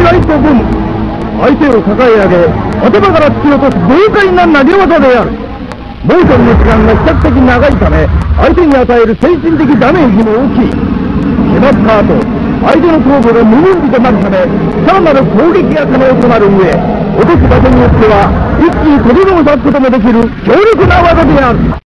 ライトボム。相手を抱え上げ、頭から突き落とす豪快な投げ技である。モーションの時間が比較的長いため、相手に与える精神的ダメージも大きい。決まった後、相手の頭部が無分離となるため、さらなる攻撃が可能となる上、落とす場所によっては、一気に飛び込むこともできる強力な技である。